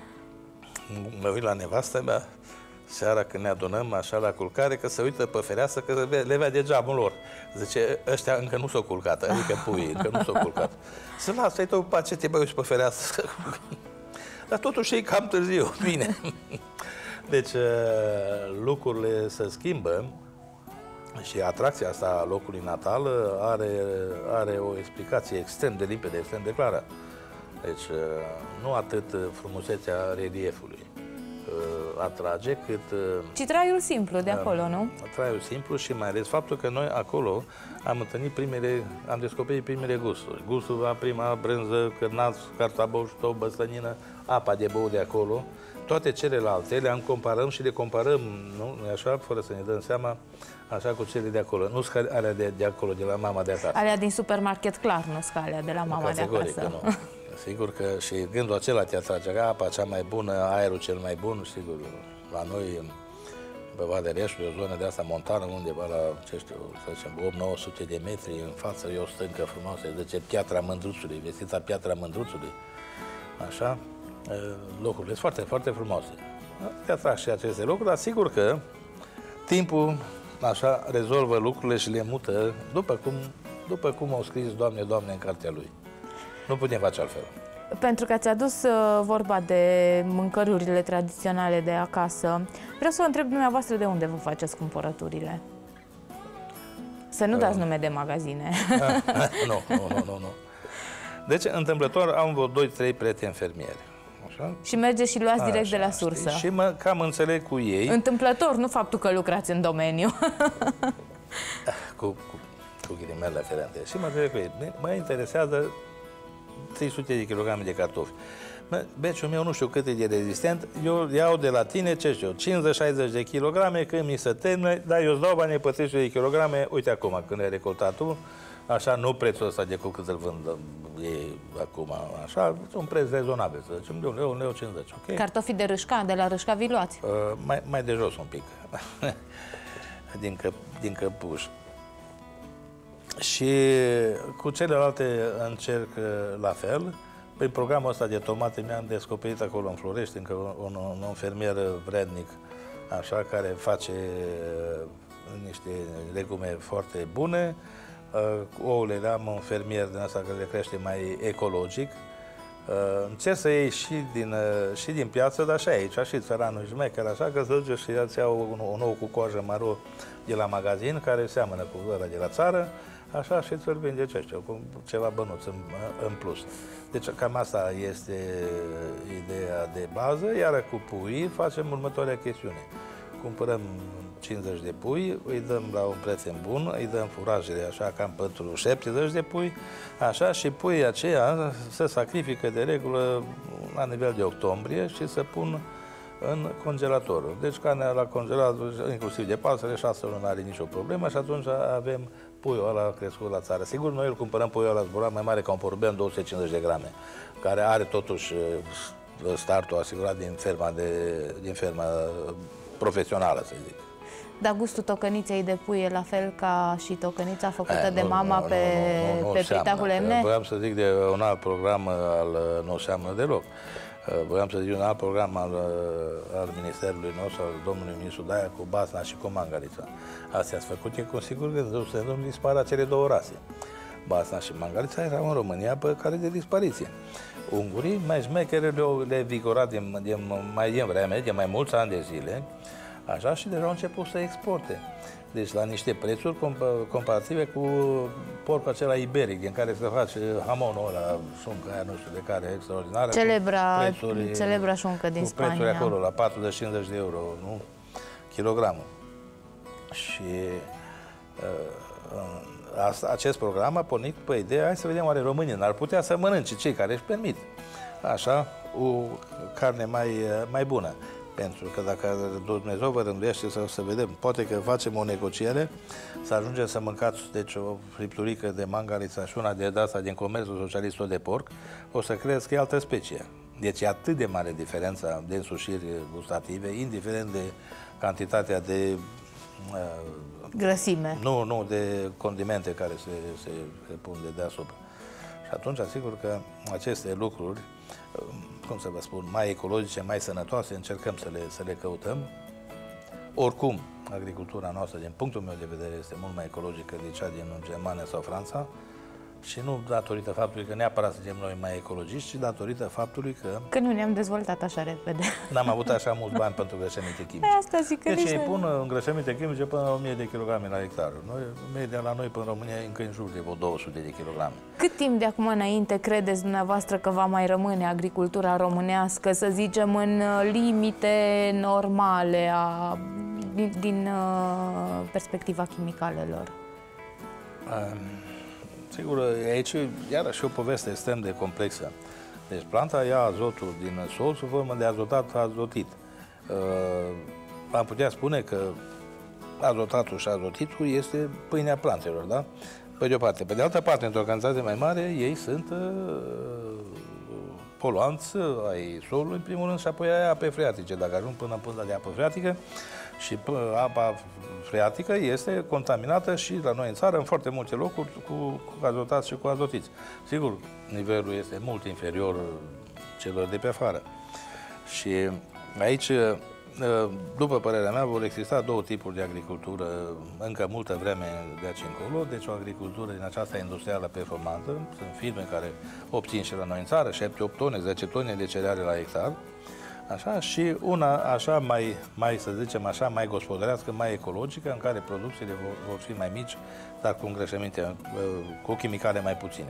mă uit la nevastă mea, seara când ne adunăm așa la culcare, că se uită pe fereastră, că le vede geamul lor. Zice, ăștia încă nu s-au culcat, adică puii, încă nu s-au culcat. Să lasă-i tău pace, te băi și pe fereastră. Dar totuși e cam târziu, bine. Deci lucrurile se schimbă și atracția asta a locului natal are, are o explicație extrem de limpede, extrem de clară. Deci nu atât frumusețea reliefului atrage, cât... Ci traiul simplu de acolo, nu? Traiul simplu și mai ales faptul că noi acolo am întâlnit primele, am descoperit primele gusturi. Gustul la prima brânză, cârnați, cartabou, ștop, băslănină, apa de băut de acolo. Toate celelalte le am comparăm și le comparăm, nu? Așa, fără să ne dăm seama, așa cu cele de acolo. Nu sunt alea de, de acolo, de la mama de acasă. Alea din supermarket, clar, nu sunt alea de la mama de acasă. Că nu. Sigur că și gândul acela te atrage, apa cea mai bună, aerul cel mai bun, sigur, la noi, pe Valea Reșului, o zonă de asta montană, undeva la, ce știu, să zicem, opt nouă sute de metri în față, e o stâncă frumoasă, zice Piatra Mândruțului, vestița Piatra Mândruțului, așa, locurile sunt foarte, foarte frumoase. Te atrag și aceste locuri, dar sigur că timpul, așa, rezolvă lucrurile și le mută, după cum, după cum au scris Doamne, Doamne în cartea lui. Nu putem face altfel. Pentru că ați adus uh, vorba de mâncărurile tradiționale de acasă, vreau să vă întreb dumneavoastră de unde vă faceți cumpărăturile? Să nu uh. dați nume de magazine. Ah, nu, nu, nu, nu, nu. Deci, întâmplător, am vreo doi trei prieteni fermieri. Așa? Și mergeți și luați direct așa, de la sursă. Știi? Și mă cam înțeleg cu ei. Întâmplător, nu faptul că lucrați în domeniu. cu, cu, cu ghilimele aferente. Și mă înțeleg cu ei. Mă interesează trei sute de kilograme de cartofi. Beciul meu nu știu cât e de rezistent, eu iau de la tine, ce știu, cincizeci șaizeci de kilograme, când mi se termină, dar eu îți dau banii pe trei sute de kilograme, uite acum, când ai recoltat tu, așa, nu prețul ăsta de cu cât îl vând ei acum, așa, un preț rezonabil, să zicem, de un leu, un leu cincizeci, ok? Cartofii de Râșca, de la Râșca vi luați? Uh, mai, mai de jos un pic, din, căp, din Căpuș. Și cu celelalte încerc la fel. Prin programul ăsta de tomate mi-am descoperit acolo în Florești încă un, un, un fermier vrednic, așa, care face niște legume foarte bune. Ouăle am un fermier din asta care le crește mai ecologic. Încerc să iei și din, și din piață, dar și aici, și țăranul șmecher, așa, că să duce și îți iau un, un ou cu coajă maro de la magazin, care seamănă cu ăla de la țară, așa, și ți-l vinde, ce știu, cu ceva bănuț în, în plus. Deci cam asta este ideea de bază, iar cu pui facem următoarea chestiune. Cumpărăm cincizeci de pui, îi dăm la un prieten bun, îi dăm furajele așa cam pentru șaptezeci de pui, așa, și puii aceia se sacrifică de regulă la nivel de octombrie și se pun în congelator. Deci carnea la congelat, inclusiv de pasăre, șase luni nu are nicio problemă și atunci avem puiul ăla crescut la țară. Sigur, noi îl cumpărăm puiul ăla zburat mai mare ca un porumbean, două sute cincizeci de grame, care are totuși startul asigurat din ferma, de, din ferma profesională, să zic. Dar gustul tocăniței de pui e la fel ca și tocănița făcută e, de nu, mama nu, pe, nu, nu, nu pe plita cu lemne? Voiam să zic de un alt program al Nu seamănă deloc. Voiam să zic un alt program al, al Ministerului nostru, al domnului ministru Daia, cu basna și cu mangalița. Astea ați făcut, e cu sigur gând să nu dispară cele două rase. Basna și mangalița erau în România pe care de dispariție. Ungurii, mai șmechere, le-au vigorat din, din, mai din vreme, de mai mulți ani de zile, așa, și deja au început să exporte. Deci la niște prețuri comparative cu porcul acela iberic, din care se face hamonul ăla, șuncă aia, nu știu de care, extraordinară. Celebra, celebra șuncă din cu Spania. Cu prețuri acolo, la patruzeci cincizeci de euro, nu? Kilogramul. Și uh, asta, acest program a pornit pe ideea, hai să vedem, oare românii n-ar putea să mănânce cei care își permit, așa, o carne mai, mai bună. Pentru că dacă Dumnezeu vă rânduiește să, să vedem, poate că facem o negociere, să ajungem să mâncați, deci, o fripturică de mangalița și una de asta din comerțul socialist tot de porc, o să credeți că e altă specie. Deci e atât de mare diferența de însușiri gustative, indiferent de cantitatea de grăsime. Nu, nu, de condimente care se, se, se pun de deasupra. Și atunci, asigur că aceste lucruri, cum să vă spun, mai ecologice, mai sănătoase, încercăm să le, să le căutăm. Oricum, agricultura noastră, din punctul meu de vedere, este mult mai ecologică de cea din Germania sau Franța. Și nu datorită faptului că neapărat suntem noi mai ecologiști, ci datorită faptului că... Că nu ne-am dezvoltat așa repede. N-am avut așa mulți bani pentru îngrășăminte chimice. Asta zic că deci ei ne... pun îngrășăminte chimice până la o mie de kilograme la hectar. Noi, media la noi până în România e încă în jur de două sute de kilograme. Cât timp de acum înainte credeți dumneavoastră că va mai rămâne agricultura românească, să zicem, în limite normale a, din, din uh, perspectiva chimicalelor? Um... Sigur, aici iarăși o poveste extrem de complexă. Deci planta ia azotul din sol sub formă de azotat azotit. Uh, am putea spune că azotatul și azotitul este pâinea plantelor, da? Pe de o parte. Pe de altă parte, într-o cantitate mai mare, ei sunt uh, poluanți ai solului, în primul rând, și apoi ai ape freatice. Dacă ajung până în pânza de apă freatică, și apa freatică este contaminată și la noi în țară, în foarte multe locuri, cu, cu azotați și cu azotiți. Sigur, nivelul este mult inferior celor de pe afară. Și aici, după părerea mea, vor exista două tipuri de agricultură încă multă vreme de aici încolo. Deci o agricultură din aceasta industrială performantă. Sunt firme care obțin și la noi în țară șapte opt tone, zece tone de cereale la hectar. Așa, și una așa mai, mai, să zicem așa, mai gospodărească, mai ecologică, în care producțiile vor, vor fi mai mici, dar cu îngrășăminte, cu chimicale mai puține.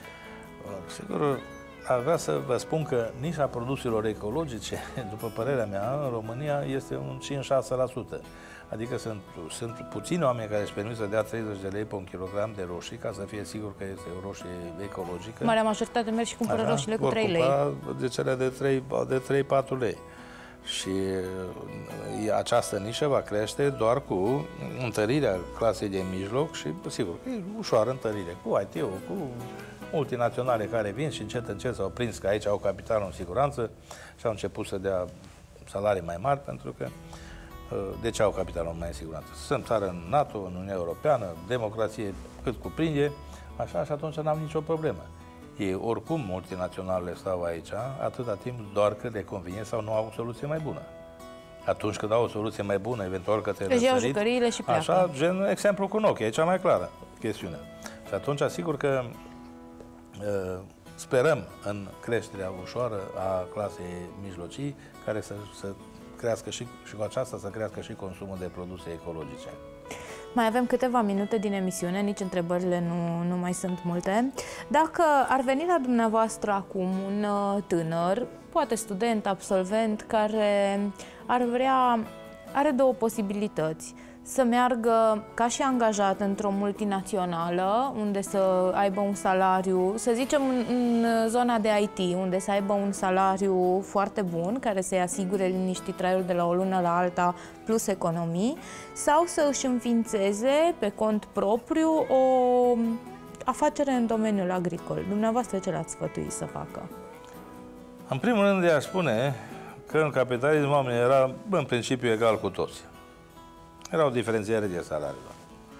Sigur, aș vrea să vă spun că nișa produselor ecologice, după părerea mea, în România este un cinci șase la sută. Adică sunt, sunt puțini oameni care își permit să dea treizeci de lei pe un kilogram de roșii, ca să fie sigur că este o roșie ecologică. Marea majoritate merg și cumpără așa, roșiile cu trei lei. De cele de trei patru lei. Și această nișă va crește doar cu întărirea clasei de mijloc și, sigur, că e ușoară întărire, cu I T-ul, cu multinaționale care vin și încet, încet s-au prins că aici au capitalul în siguranță și au început să dea salarii mai mari, pentru că de ce au capitalul mai în siguranță? Sunt țară în NATO, în Uniunea Europeană, democrație cât cuprinde, așa, și atunci n-am nicio problemă. Ei, oricum, multinaționalele stau aici, atâta timp doar că le convine sau nu au o soluție mai bună. Atunci când au o soluție mai bună, eventual că te deci iau jucăriile și pleacă. Așa, gen exemplu cu Nokia, e cea mai clară chestiune. Și atunci, asigur că uh, sperăm în creșterea ușoară a clasei mijlocii, care să, să crească și, și cu aceasta să crească și consumul de produse ecologice. Mai avem câteva minute din emisiune, nici întrebările nu, nu mai sunt multe. Dacă ar veni la dumneavoastră acum un tânăr, poate student, absolvent, care ar vrea, are două posibilități. Să meargă ca și angajat într-o multinațională, unde să aibă un salariu, să zicem în, în zona de I T, unde să aibă un salariu foarte bun, care să-i asigure liniștit traiul de la o lună la alta, plus economii, sau să își înființeze pe cont propriu o afacere în domeniul agricol. Dumneavoastră ce l-ați sfătui să facă? În primul rând, i-aș spune că în capitalism oamenii era în principiu egal cu toți. Era o diferențiere de salariilor.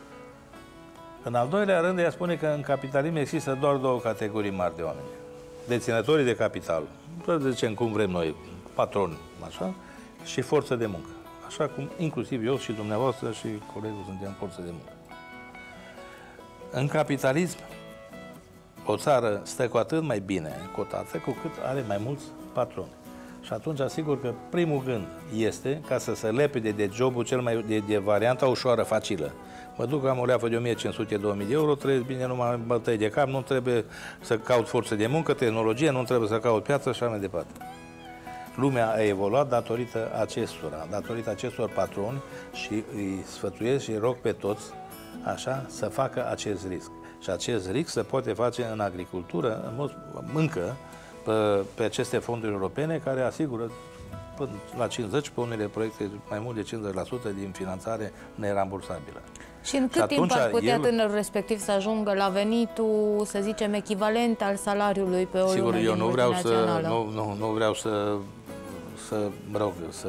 În al doilea rând, ea spune că în capitalism există doar două categorii mari de oameni. Deținătorii de capital, să zicem cum vrem noi, patroni, așa, și forță de muncă. Așa cum inclusiv eu și dumneavoastră și colegul suntem forță de muncă. În capitalism, o țară stă cu atât mai bine cotată cu cât are mai mulți patroni. Și atunci, asigur că primul gând este ca să se lepede de jobul cel mai, de, de varianta ușoară, facilă. Mă duc, am o leafă de o mie cinci sute - două mii de euro, trebuie bine, nu mă bătăi de cap, nu trebuie să caut forță de muncă, tehnologie, nu trebuie să caut piață și așa mai departe. Lumea a evoluat datorită acestora, datorită acestor patroni și îi sfătuiesc și îi rog pe toți, așa, să facă acest risc. Și acest risc se poate face în agricultură, în mod, încă, Pe, pe aceste fonduri europene, care asigură până la cincizeci, pe unele proiecte mai mult de cincizeci la sută din finanțare nerambursabilă. Și în cât și timp ar putea el... tânărul respectiv să ajungă la venitul, să zicem, echivalent al salariului pe o Sigur, lună eu din nu vreau să, multinațională? nu, nu, nu vreau să, să, mă rog, să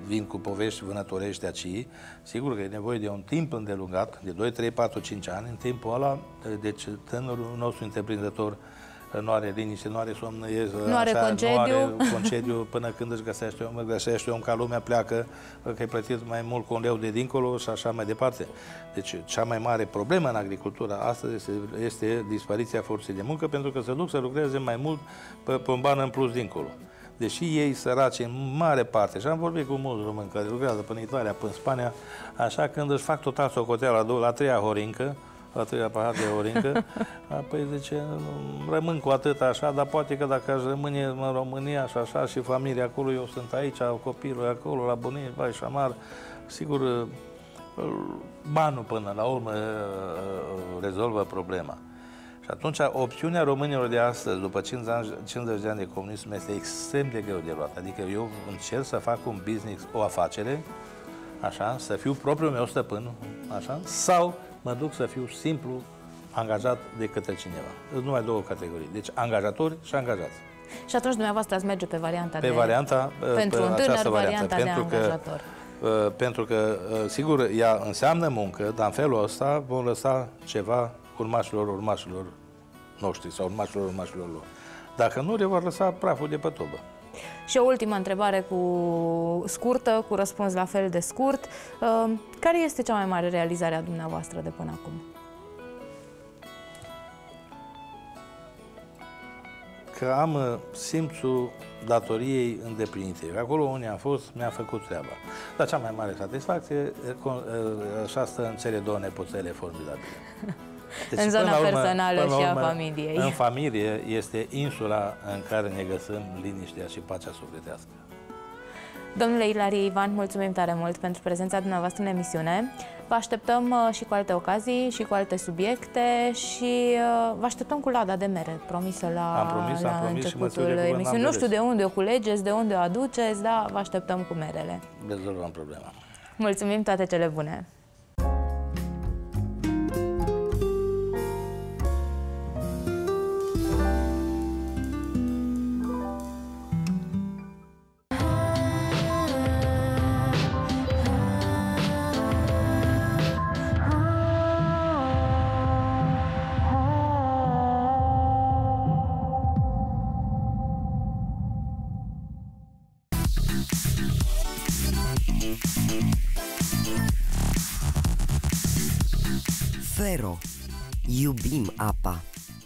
vin cu povești vânătorești aici. Sigur că e nevoie de un timp îndelungat, de doi, trei, patru, cinci ani. În timpul ăla, deci tânărul nostru întreprinzător nu are liniște, nu are somn, nu are așa, concediu. Nu are concediu până când își găsește om, găsește om ca lumea pleacă, că e plătit mai mult cu un leu de dincolo și așa mai departe. Deci cea mai mare problemă în agricultura astăzi este, este dispariția forței de muncă, pentru că se duc să lucreze mai mult pe, pe un ban în plus dincolo. Deși ei săraci în mare parte, și am vorbit cu mulți români care lucrează până în Italia, până în Spania, așa când își fac total socoteala la, la treia horincă, la treia pahar de orincă, apoi zice, rămân cu atât așa, dar poate că dacă aș rămâne în România și așa, și familia acolo, eu sunt aici, copilul e acolo, la bunici, vai și amar, sigur, banul până la urmă rezolvă problema. Și atunci, opțiunea românilor de astăzi, după cincizeci de ani de comunism, este extrem de greu de luat. Adică eu încerc să fac un business, o afacere, așa, să fiu propriul meu stăpân, așa, sau mă duc să fiu simplu angajat de către cineva. Sunt numai două categorii. Deci angajatori și angajați. Și atunci dumneavoastră ați merge pe varianta pe de... varianta, pentru pe un tânăr, varianta, varianta pentru de angajator. Că, pentru că, sigur, ea înseamnă muncă, dar în felul ăsta vom lăsa ceva urmașilor urmașilor noștri sau urmașilor urmașilor lor. Dacă nu, le vor lăsa praful de pe tobă. Și o ultimă întrebare cu scurtă, cu răspuns la fel de scurt. Care este cea mai mare realizare a dumneavoastră de până acum? Că am simțul datoriei îndeplinite. Acolo unde am fost, mi-a făcut treaba. Dar cea mai mare satisfacție așa stă în cele două nepoțele formidabile. Deci, în zona urmă, personală și urmă, a familiei. În familie este insula în care ne găsim liniștea și pacea sufletească. Domnule Ilarie Ivan, mulțumim tare mult pentru prezența dumneavoastră în emisiune. Vă așteptăm și cu alte ocazii și cu alte subiecte și vă așteptăm cu lada de mere promisă la, am promis, la am promis începutul emisiunii. Nu știu de unde o culegeți, de unde o aduceți, dar vă așteptăm cu merele. Rezolvăm problema. Mulțumim, toate cele bune! Fero. Iubim apa.